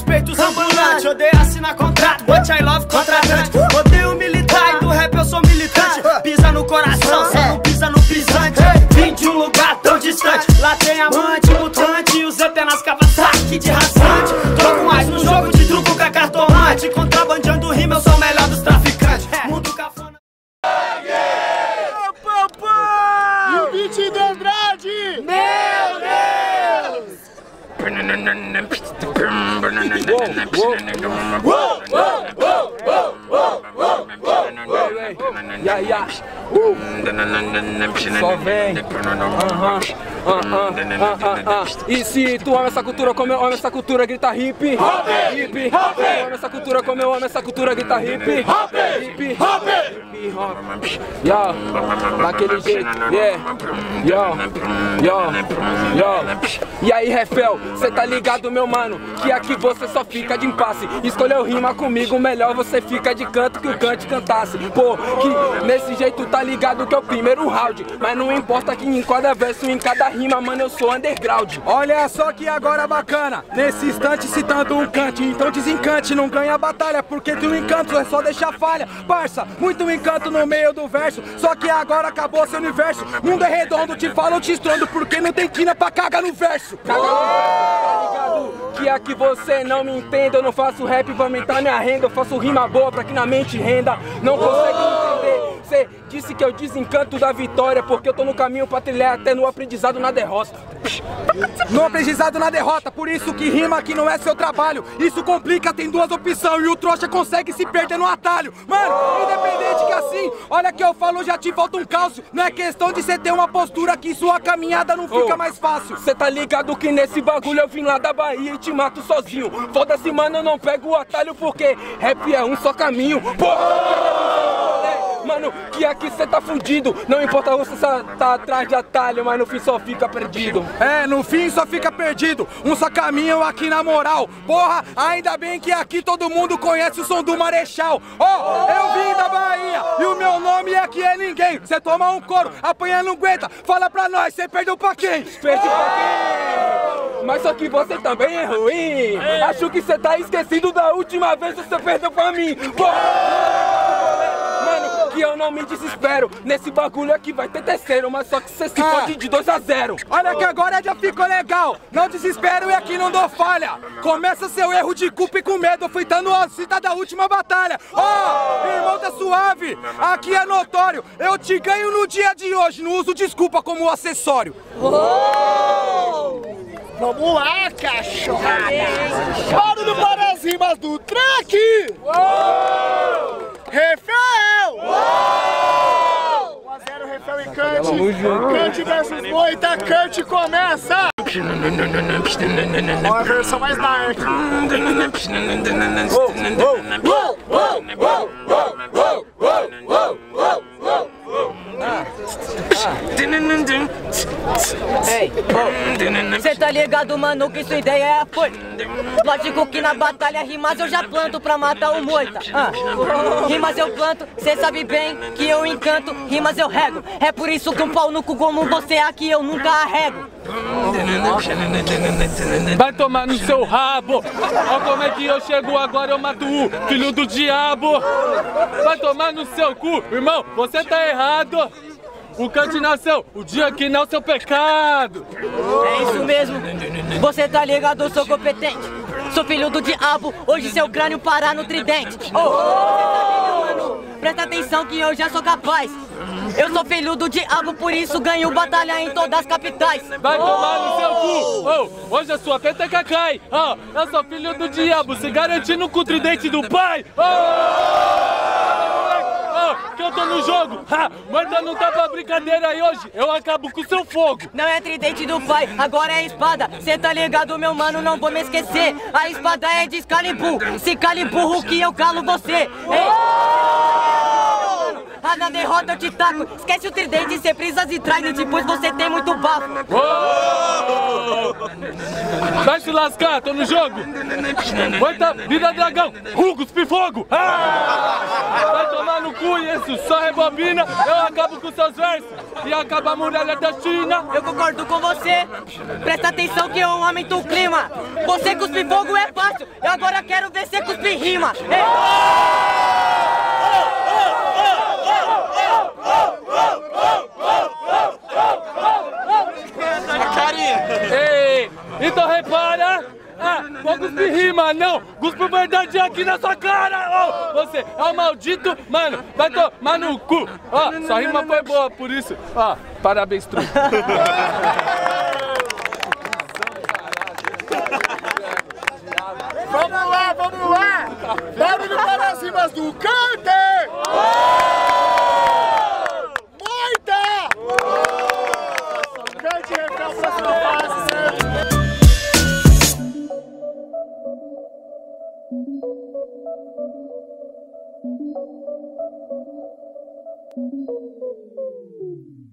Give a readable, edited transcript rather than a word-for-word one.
peitos ambulantes. Odeio assinar contrato, but I love contratante. Odeio militar e do rap eu sou militante. Pisa no coração, só não pisa no pisante. Vim de um lugar tão distante. Lá tem amante, mutante e os apenas Kawasaki de rasante. Troco mais no jogo de truco com a cartomante. Contrabandeando rima, eu sou o melhor dos traficantes. Mundo cafona. E o beat do Andrade! Meu Deus! Só vem. E se tu ama essa cultura como eu amo essa cultura, grita hip hop, hip hop. Eu amo essa cultura como eu amo essa cultura, grita hip hop, hip hop. Yo, daquele jeito, yeah. Yo. E aí, Refel, cê tá ligado, meu mano, que aqui você só fica de impasse. Escolheu rima comigo, melhor você fica de canto que o cante cantasse. Pô, que nesse jeito tá ligado que é o primeiro round. Mas não importa que em cada verso, em cada rima, mano, eu sou underground. Olha só que agora bacana, nesse instante citando um cante. Então desencante, não ganha a batalha, porque teu encanto é só deixar falha. Parça, muito encanto no meio do verso, só que agora acabou seu universo. Mundo é redondo, te falo, te estrondo, porque não tem quina pra cagar no verso. Tá ligado? Que aqui você não me entende, eu não faço rap pra aumentar minha renda. Eu faço rima boa pra que na mente renda. Não consegue entender, cê disse que eu desencanto da vitória, porque eu tô no caminho pra trilhar até no aprendizado na derrota. No aprendizado na derrota, por isso que rima aqui não é seu trabalho. Isso complica, tem duas opções e o trouxa consegue se perder no atalho. Mano, independente que assim, olha que eu falo, já te falta um cálcio. Não é questão de você ter uma postura que sua caminhada não fica mais fácil. Cê tá ligado que nesse bagulho eu vim lá da Bahia e te mato sozinho. Foda-se, mano, eu não pego o atalho, porque rap é um só caminho. Mano, que aqui cê tá fudido. Não importa você tá atrás de atalho, mas no fim só fica perdido. É, no fim só fica perdido. Um só caminho aqui na moral. Porra, ainda bem que aqui todo mundo conhece o som do Marechal. Ó, eu vim da Bahia e o meu nome aqui é ninguém. Cê toma um couro, apanha não aguenta. Fala pra nós, cê perdeu pra quem? Perde pra quem? Mas só que você também é ruim. Acho que cê tá esquecido da última vez que você perdeu pra mim. Mano, que eu não me desespero. Nesse bagulho aqui vai ter terceiro, mas só que cê se fode de 2 a 0. Olha que agora já ficou legal. Não desespero e aqui não dou falha. Começa seu erro de culpa e com medo, fritando a cita da última batalha. Ó, irmão, tá suave. Aqui é notório. Eu te ganho no dia de hoje. Não uso desculpa como acessório. Vamos lá, cachorrada! Barulho para as rimas do track! Refel! 1 a 0, Refel e Cante. Cante versus Moita, Cante começa! Ó, a versão mais dark. Ei, cê tá ligado, mano, que sua ideia é a força. Lógico que na batalha rimas eu já planto pra matar o Moita. Rimas eu planto, cê sabe bem que eu encanto, rimas eu rego. É por isso que um pau no cu como você aqui eu nunca arrego. Vai tomar no seu rabo. Olha como é que eu chego agora, eu mato o filho do diabo. Vai tomar no seu cu, irmão, você tá errado. O Cante nasceu o dia que não é o seu pecado. É isso mesmo, você tá ligado, eu sou competente. Sou filho do diabo, hoje seu crânio parar no tridente. Você tá ligado, mano? Presta atenção que eu já sou capaz. Eu sou filho do diabo, por isso ganho batalha em todas as capitais. Vai tomar no seu cu. Hoje a sua peteca cai. Eu sou filho do diabo, se garantindo com o tridente do pai. Que eu tô no jogo, mas não tá pra brincadeira e hoje eu acabo com o seu fogo. Não é tridente do pai, agora é espada. Cê tá ligado, meu mano, não vou me esquecer. A espada é de Excalibur, se cale burro que eu calo você. Ei. Ah, na derrota eu te taco. Esquece o tridente, cê prisas e trident, pois você tem muito bafo. Vai se lascar, tô no jogo. Moita, vida dragão, Hugo, fogo. Vai tomar no cu e isso só rebobina. Eu acabo com seus versos e acaba a muralha da China. Eu concordo com você. Presta atenção que eu aumento o clima. Você cuspir fogo é fácil. Eu agora quero ver você cuspir rima. Ei, então repara. Vou cuspir rima, não! Cuspo verdade aqui na sua cara! Oh, você é um maldito, mano! Vai tomar no cu! Ó, sua rima foi boa, por isso, ó, parabéns, truque! Vamos lá, vamos lá! Barulho para as rimas do Cante! Moita! Cante, refrão, próxima fase, certo? Thank you.